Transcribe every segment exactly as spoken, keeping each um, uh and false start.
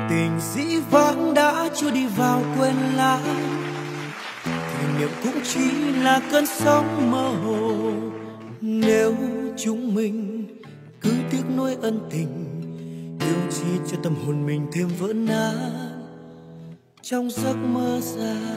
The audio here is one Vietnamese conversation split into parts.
Tình dĩ vãng đã trôi đi vào quên lãng, kỷ niệm cũng chỉ là cơn sóng mơ hồ. Nếu chúng mình cứ tiếc nuối ân tình, yêu chi cho tâm hồn mình thêm vỡ nát trong giấc mơ dài.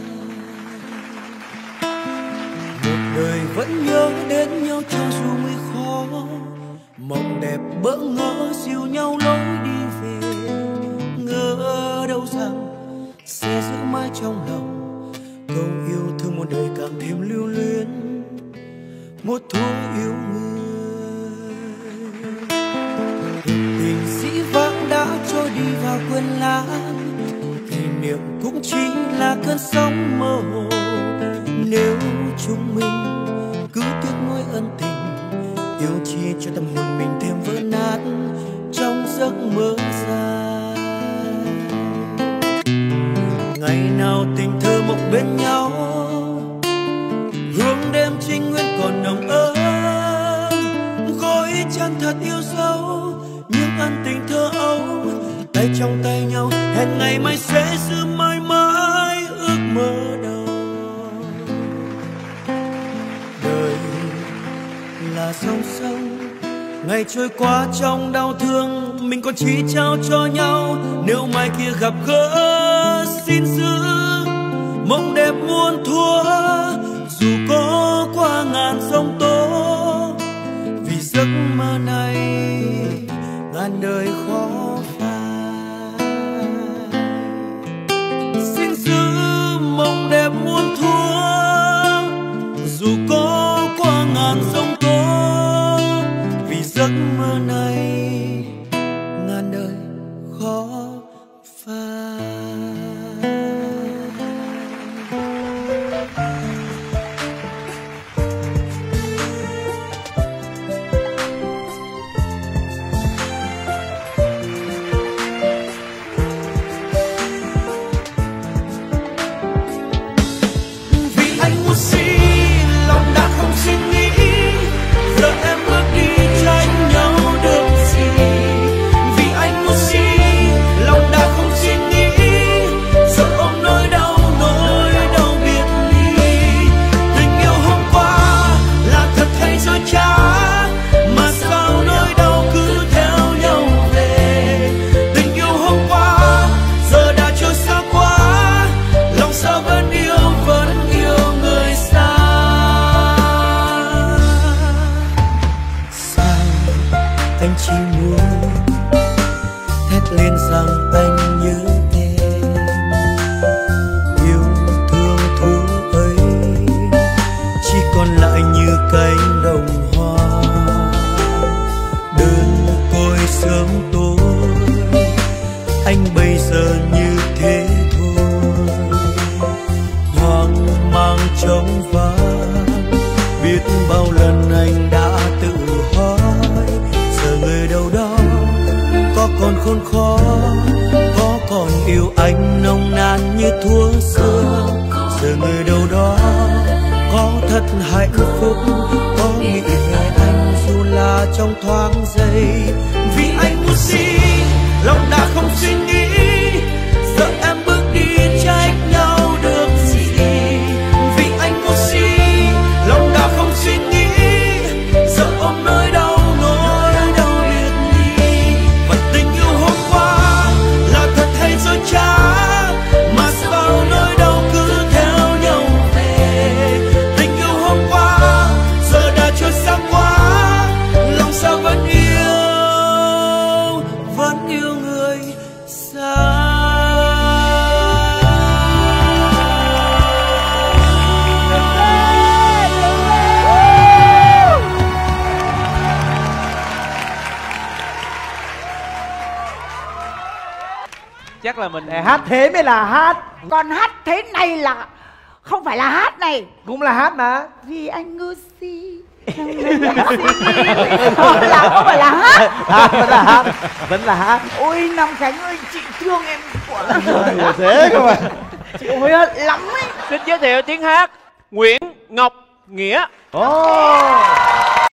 Một đời vẫn nhớ đến nhau cho dù nguy khó, mộng đẹp bỡ ngỡ dìu nhau lối đi về. Ngỡ đâu rằng sẽ giữ mãi trong lòng câu yêu thương một đời càng thêm lưu luyến, một thuở yêu người. Tình dĩ vãng đã trôi đi vào quên lãng, kỷ niệm cũng chỉ là cơn sóng mơ hồ. Nếu chúng mình cứ tiếc nuối ân tình, yêu chi cho tâm hồn mình thêm vỡ nát trong giấc mơ dài. Ngày nào tình thơ mộng bên nhau, hương đêm trinh nguyên còn nồng ấm, gối chân thật yêu dấu những ân tình thơ ấu. Tay trong tay nhau hẹn ngày mai sẽ giữ mãi mãi ước mơ đầu. Đời là sông sông, ngày trôi qua trong đau thương, mình còn chỉ trao cho nhau. Nếu mai kia gặp gỡ xin giữ mộng đẹp muôn thuở, dù có qua ngàn sông tố. Vì giấc mơ này ngàn đời khó phai, xin giữ mộng đẹp muôn thuở, dù có qua ngàn sông tố. Vì giấc mơ này ngàn đời khó phai. Vì anh muốn xin lòng đã không suy nghĩ, giờ em bước đi tránh nhau được gì. Vì anh muốn xin lòng đã không suy nghĩ, giờ ôm nỗi đau nỗi đau biệt ly. Tình yêu hôm qua là thật hay dối trá, mà sao nỗi đau cứ theo nhau về. Tình yêu hôm qua giờ đã trôi xa quá, lòng sao vẫn yêu vẫn yêu người xa. Sao anh chỉ muốn thét lên rằng anh nhớ em. Yêu thương thú ấy chỉ còn lại như cánh đồng hoa, đơn côi sớm tối. Anh bây giờ như thế thôi, hoang mang trống vắng. Biết bao lần anh đã tự hỏi, giờ người đâu đó có còn khôn khó, có còn yêu anh nồng nàn như thuở xưa. Giờ người đâu đó có thật hạnh phúc, có nghĩ về anh dù là trong thoáng giây. Vì anh muốn xin lòng đã không suy nghĩ, giờ em bước đi trách nhau được gì. Vì anh muốn xin lòng đã không suy nghĩ, giờ ôm nỗi đau nỗi đau biệt ly. Và tình yêu hôm qua là thật hay dối trá, mà sao nỗi đau cứ theo nhau về. Tình yêu hôm qua giờ đã trôi xa quá, lòng sao vẫn yêu vẫn yêu người xa. Chắc là mình Hát thế mới là hát. Còn hát thế này là không phải là hát này. Cũng là hát mà. Vì anh ngu si là không phải là hát. À, vẫn là hát. Vẫn là hát. Ôi Nam Khánh ơi, chị thương em quá. Thế cơ mà. Chị ơi lắm ấy. xin giới thiệu tiếng hát Nguyễn Ngọc Nghĩa. Oh.